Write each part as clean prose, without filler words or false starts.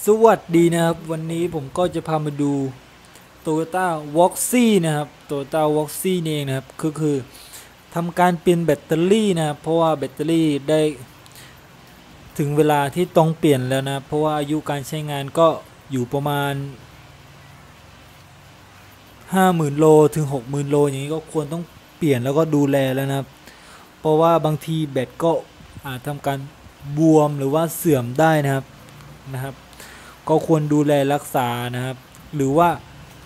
สวัสดีนะครับวันนี้ผมก็จะพามาดู Toyota Voxy นะครับ Toyota Voxy นี่เองนะครับคือทำการเปลี่ยนแบตเตอรี่นะครับเพราะว่าแบตเตอรี่ได้ถึงเวลาที่ต้องเปลี่ยนแล้วนะเพราะว่าอายุการใช้งานก็อยู่ประมาณ50,000 โลถึง 60,000 โลอย่างนี้ก็ควรต้องเปลี่ยนแล้วก็ดูแลแล้วนะครับเพราะว่าบางทีแบตก็อาจทำการบวมหรือว่าเสื่อมได้นะครับก็ควรดูแลรักษานะครับหรือว่า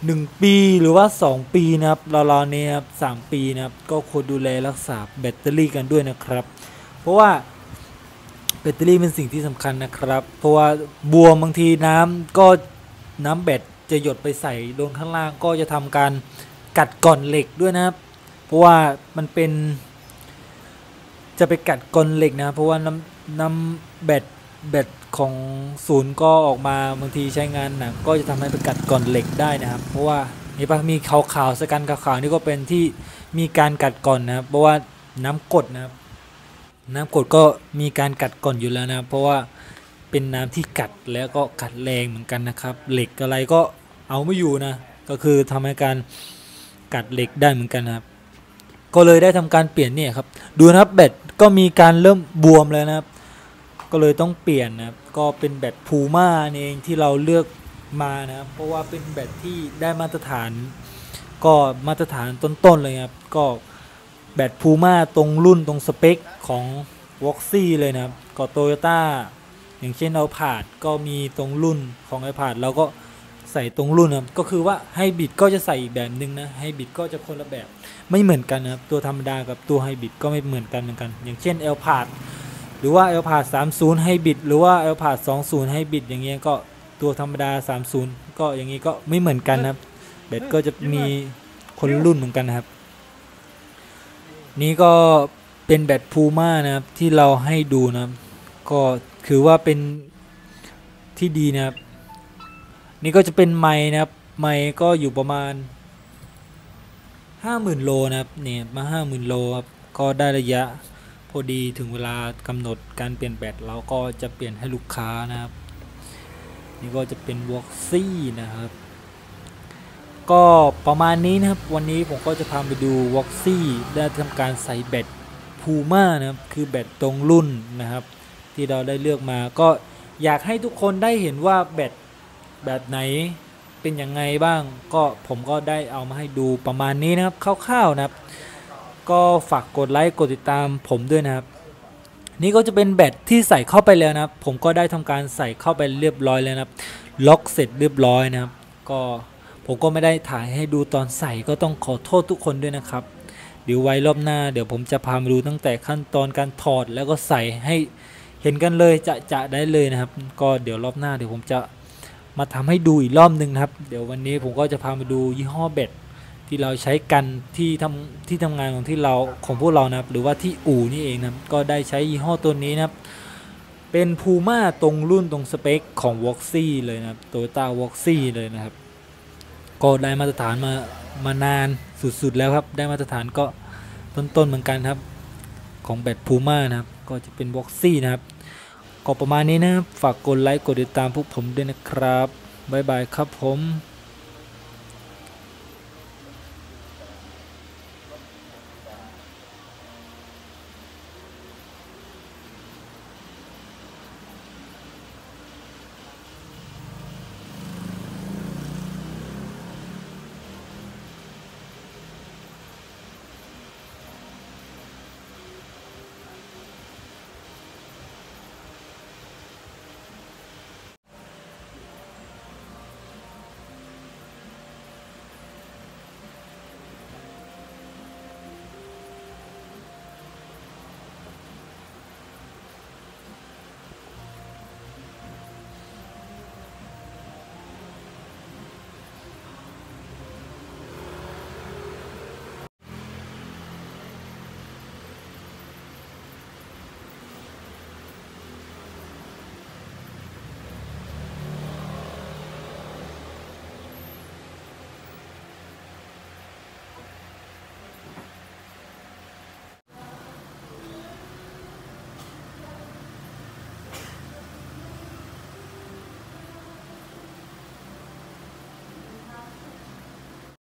1 ปีหรือว่า2 ปีนะครับราวๆนี้ครับ3 ปีนะครับก็ควรดูแลรักษาแบตเตอรี่กันด้วยนะครับเพราะว่าแบตเตอรี่เป็นสิ่งที่สำคัญนะครับเพราะว่าบวมบางทีน้ำแบตจะหยดไปใส่ลงข้างล่างก็จะทำการกัดก่อนเหล็กด้วยนะครับเพราะว่ามันเป็นจะไปกัดก่อนเหล็กนะเพราะว่าน้ำแบตของศูนย์ก็ออกมาบางทีใช้งานหนักก็จะทำให้ไปกัดก่อนเหล็กได้นะครับเพราะว่านี่ปะมีขาวๆสกันขาวๆนี่ก็เป็นที่มีการกัดก่อนนะครับเพราะว่าน้ำกรดนะครับน้ำกรดก็มีการกัดก่อนอยู่แล้วนะเพราะว่าเป็นน้ำที่กัดแล้วก็กัดแรงเหมือนกันนะครับเหล็กอะไรก็เอาไม่อยู่นะก็คือทำให้การกัดเหล็กได้เหมือนกันนะครับก็เลยได้ทำการเปลี่ยนเนี่ยครับดูนะครับแบตก็มีการเริ่มบวมแล้วนะครับก็เลยต้องเปลี่ยนนะครับก็เป็นแบตพูม่าเองที่เราเลือกมานะครับเพราะว่าเป็นแบตที่ได้มาตรฐานก็มาตรฐานต้นๆเลยครับก็แบตพูม่าตรงรุ่นตรงสเปคของ Voxy เลยนะครับก็โตโยต้าอย่างเช่นเอาผาดก็มีตรงรุ่นของไอผาดเราก็ใส่ตรงรุ่นนะก็คือว่าไฮบริดก็จะใส่อีกแบบนึงนะไฮบริดก็จะคนละแบบไม่เหมือนกันนะครับตัวธรรมดากับตัวไฮบริดก็ไม่เหมือนกันอย่างเช่นเอลพาดหรือว่าเอลพาด30ไฮบริดหรือว่าเอลพาด20ไฮบริดอย่างเงี้ยก็ตัวธรรมดา30ก็อย่างงี้ก็ไม่เหมือนกันนะครับแบตก็จะมีคนรุ่นเหมือนกันนะครับนี้ก็เป็นแบตพูม่านะครับที่เราให้ดูนะก็คือว่าเป็นที่ดีนะครับนี่ก็จะเป็นไมค์นะครับไมค์ก็อยู่ประมาณ50,000 โลนะครับเนี่ยมา50,000 โลครับก็ได้ระยะพอดีถึงเวลากำหนดการเปลี่ยนแบตเราก็จะเปลี่ยนให้ลูกค้านะครับนี่ก็จะเป็น Voxy นะครับก็ประมาณนี้นะครับวันนี้ผมก็จะพาไปดู Voxy ได้ทำการใส่แบตพูม่านะครับคือแบตตรงรุ่นนะครับที่เราได้เลือกมาก็อยากให้ทุกคนได้เห็นว่าแบตแบบไหนเป็นยังไงบ้างก็ผมก็ได้เอามาให้ดูประมาณนี้นะครับคร่าวๆนะครับก็ฝากกดไลค์กดติดตามผมด้วยนะครับนี่ก็จะเป็นแบตที่ใส่เข้าไปแล้วนะครับผมก็ได้ทำการใส่เข้าไปเรียบร้อยแล้วนะครับล็อกเสร็จเรียบร้อยนะครับก็ผมก็ไม่ได้ถ่ายให้ดูตอนใส่ก็ต้องขอโทษทุกคนด้วยนะครับเดี๋ยวไว้รอบหน้าเดี๋ยวผมจะพามาดูตั้งแต่ขั้นตอนการถอดแล้วก็ใส่ให้เห็นกันเลยจะได้เลยนะครับก็เดี๋ยวรอบหน้าเดี๋ยวผมจะมาทำให้ดูอีกรอบนึงนะครับเดี๋ยววันนี้ผมก็จะพามาดูยี่ห้อแบตที่เราใช้กันที่ทำงานของพวกเรานะครับหรือว่าที่อู่นี่เองนะก็ได้ใช้ยี่ห้อตัวนี้นะครับเป็นพูม่าตรงรุ่นตรงสเปคของ Voxy เลยนะครับ Toyota Voxy เลยนะครับก็ได้มาตรฐานมานานสุดๆแล้วครับได้มาตรฐานก็ต้นๆเหมือนกันครับของแบตพูม่านะครับก็จะเป็น Voxy นะครับก็ประมาณนี้นะครับฝากกดไลค์กดติดตามพวกผมด้วยนะครับบ๊ายบายครับผม